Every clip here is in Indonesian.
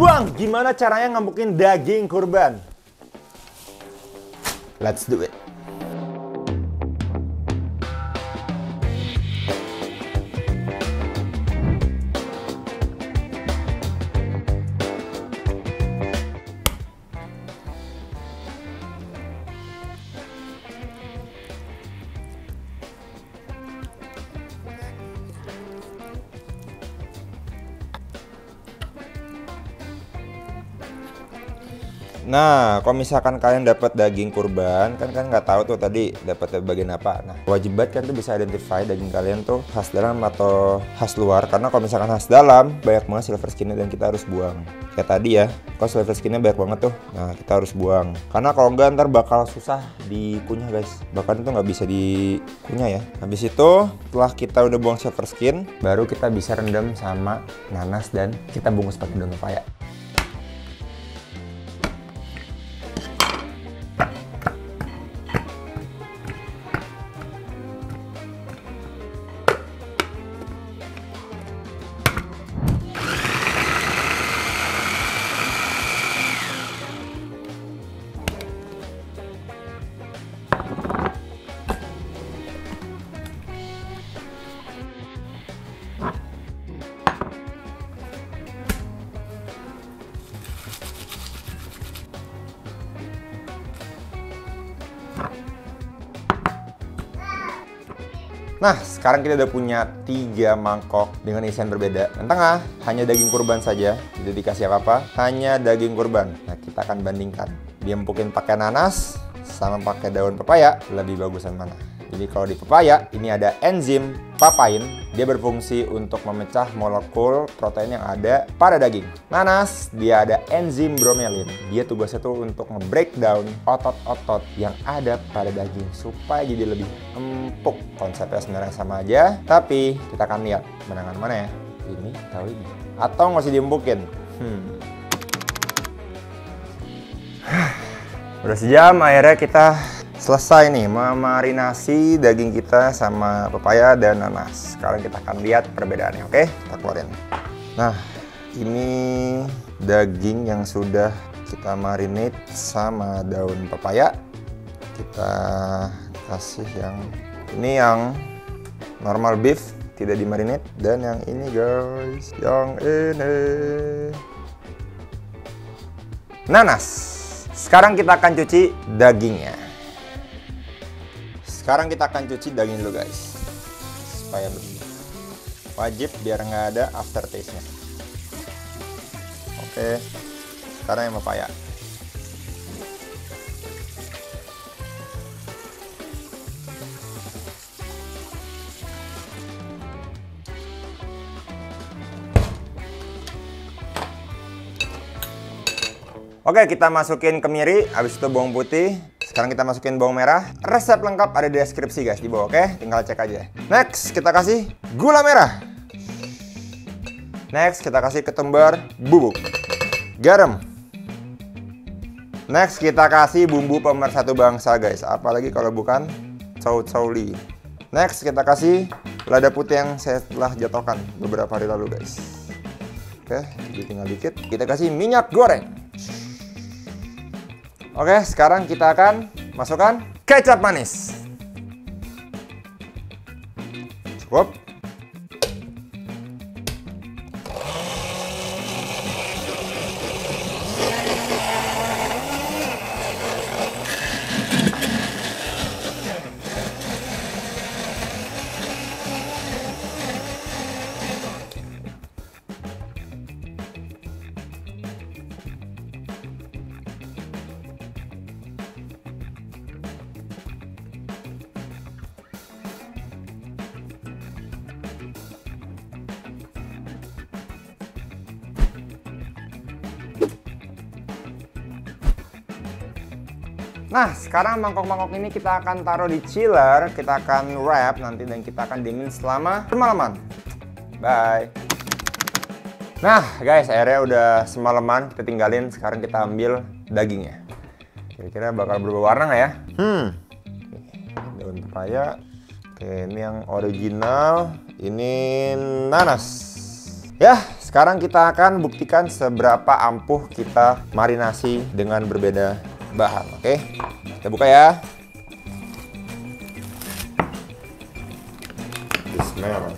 Bang, gimana caranya ngembukin daging kurban? Let's do it. Nah, kalau misalkan kalian dapat daging kurban, kan nggak tahu tuh tadi dapat bagian apa. Nah, wajib banget kan tuh bisa identify daging kalian tuh khas dalam atau khas luar. Karena kalau misalkan khas dalam, banyak banget silver skinnya dan kita harus buang. Kayak tadi ya, kalau silver skinnya banyak banget tuh, nah kita harus buang. Karena kalau nggak ntar bakal susah dikunyah guys. Bahkan itu nggak bisa dikunyah ya. Habis itu, setelah kita udah buang silver skin, baru kita bisa rendam sama nanas dan kita bungkus pakai daun pepaya. Nah, sekarang kita udah punya 3 mangkok dengan isian berbeda. Yang tengah hanya daging kurban saja, tidak dikasih apa-apa, hanya daging kurban. Nah, kita akan bandingkan. Diempukin pakai nanas sama pakai daun pepaya, lebih bagusan mana? Jadi kalau di pepaya, ini ada enzim papain. Dia berfungsi untuk memecah molekul protein yang ada pada daging. Nanas, dia ada enzim bromelin. Dia tugasnya tuh untuk nge-breakdown otot-otot yang ada pada daging supaya jadi lebih empuk. Konsepnya sebenarnya sama aja, tapi kita akan lihat menangan mana ya. Ini atau ini. Atau nggak usah diempukin. Udah sejam, akhirnya kita selesai nih memarinasi daging kita sama pepaya dan nanas. Sekarang kita akan lihat perbedaannya, oke? Kita keluarin. Nah, ini daging yang sudah kita marinate sama daun pepaya. Kita kasih ini yang normal beef, tidak dimarinate. Dan yang ini guys, yang ini nanas. Sekarang kita akan cuci dagingnya. Sekarang kita akan cuci daging dulu guys, supaya bersih. Wajib biar nggak ada aftertaste-nya. Oke, sekarang yang pepaya. Oke, kita masukin kemiri, habis itu bawang putih. Sekarang kita masukin bawang merah. Resep lengkap ada di deskripsi guys, di bawah, oke? Tinggal cek aja. Next, kita kasih gula merah. Next, kita kasih ketumbar bubuk. Garam. Next, kita kasih bumbu pemersatu bangsa guys. Apalagi kalau bukan chow-chow-li. Next, kita kasih lada putih yang saya telah jatuhkan beberapa hari lalu guys. Oke, jadi tinggal dikit. Kita kasih minyak goreng. Oke, sekarang kita akan masukkan kecap manis. Cukup. Nah, sekarang mangkok-mangkok ini kita akan taruh di chiller, kita akan wrap nanti dan kita akan diemin selama semalaman. Bye. Nah, guys, airnya udah semalaman, kita tinggalin. Sekarang kita ambil dagingnya. Kira-kira bakal berubah warna nggak ya? Daun pepaya. Oke, ini yang original. Ini nanas. Ya, sekarang kita akan buktikan seberapa ampuh kita marinasi dengan berbeda bahan. Oke, kita buka ya. Bismillah.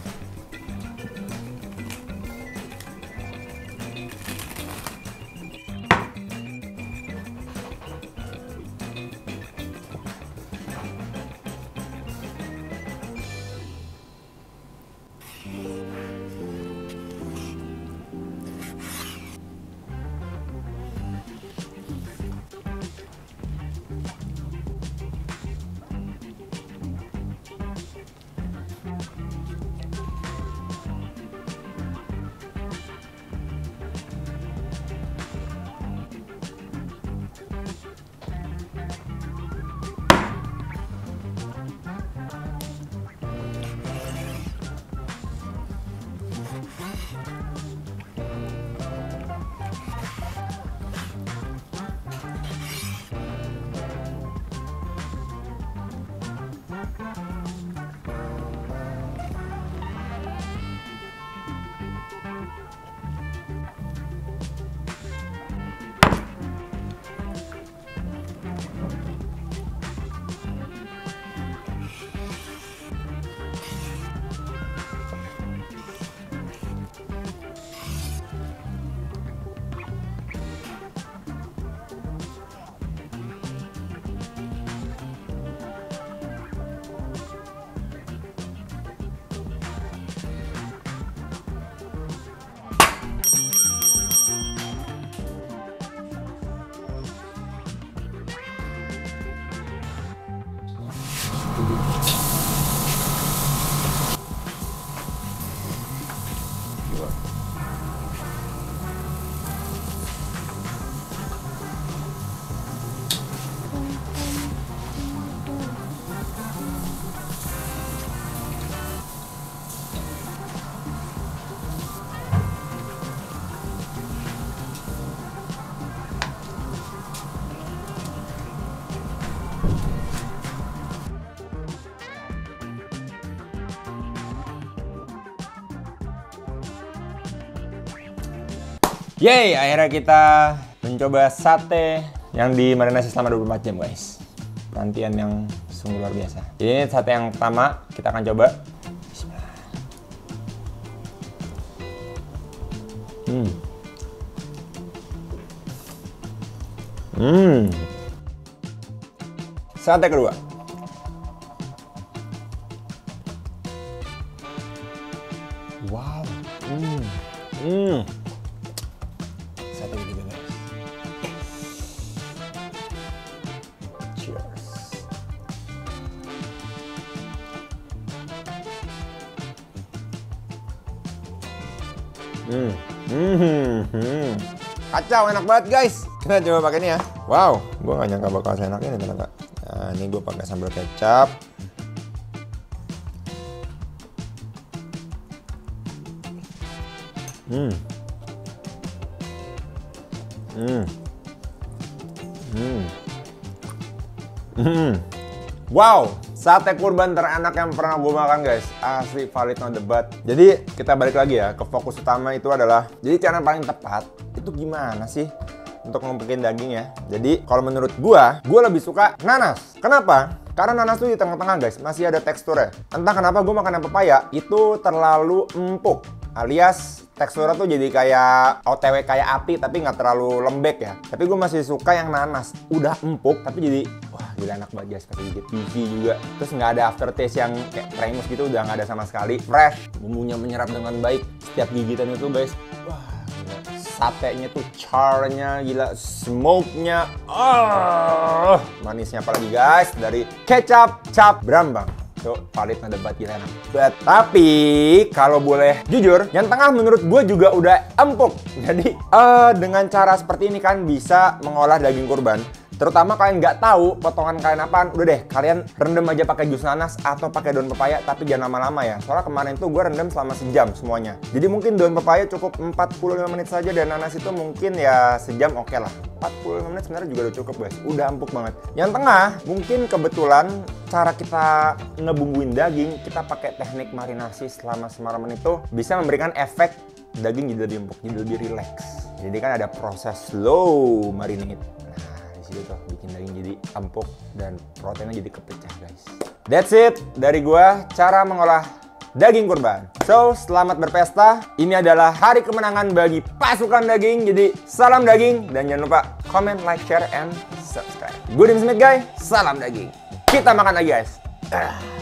Yeay, akhirnya kita mencoba sate yang dimarinasi selama 24 jam, guys. Penantian yang sungguh luar biasa. Jadi ini sate yang pertama, kita akan coba. Bismillah. Sate kedua. Wow. Sate kedua, guys. Cheers. Kacau, enak banget, guys. Kita coba pakai ini ya. Wow, gue gak nyangka bakal seenak ini ternyata. Nah, ini gue pakai sambal kecap. Wow, sate kurban terenak yang pernah gue makan, guys. Asli, valid, no debat. Jadi kita balik lagi ya ke fokus utama, itu adalah jadi cara paling tepat itu gimana sih untuk numpukin dagingnya. Jadi kalau menurut gue lebih suka nanas. Kenapa? Karena nanas tuh di tengah-tengah, guys, masih ada teksturnya. Entah kenapa gue makan yang pepaya itu terlalu empuk, alias teksturnya tuh jadi kayak OTW kayak api, tapi nggak terlalu lembek ya. Tapi gue masih suka yang nanas, udah empuk tapi jadi wah gila, enak banget, guys. Pakai gigit gigi juga, terus nggak ada aftertaste yang kayak Primus gitu, udah nggak ada sama sekali. Fresh, bumbunya menyerap dengan baik setiap gigitan itu, guys. Wah gila. Satenya tuh charnya gila, smoke-nya, manisnya apalagi, guys, dari kecap cap Brambang. Tuh, valid, no debat, gila enak. Tapi kalau boleh jujur, yang tengah menurut gue juga udah empuk. Jadi dengan cara seperti ini kan bisa mengolah daging kurban. Terutama kalian nggak tahu potongan kalian apaan, udah deh kalian rendam aja pakai jus nanas atau pakai daun pepaya, tapi jangan lama-lama ya. Soalnya kemarin tuh gue rendam selama sejam semuanya. Jadi mungkin daun pepaya cukup 45 menit saja, dan nanas itu mungkin ya sejam, oke lah. 45 menit sebenarnya juga udah cukup, guys. Udah empuk banget. Yang tengah mungkin kebetulan cara kita ngebumbuin daging, kita pakai teknik marinasi selama semalaman itu bisa memberikan efek daging jadi lebih empuk, jadi lebih relax. Jadi kan ada proses slow marinate. Nah, di situ tuh bikin daging jadi empuk dan proteinnya jadi kepecah, guys. That's it dari gua cara mengolah daging kurban. So, selamat berpesta. Ini adalah hari kemenangan bagi pasukan daging. Jadi, salam daging dan jangan lupa comment, like, share, and subscribe. Gue Dim Smith, guys. Salam daging. Kita makan lagi, guys.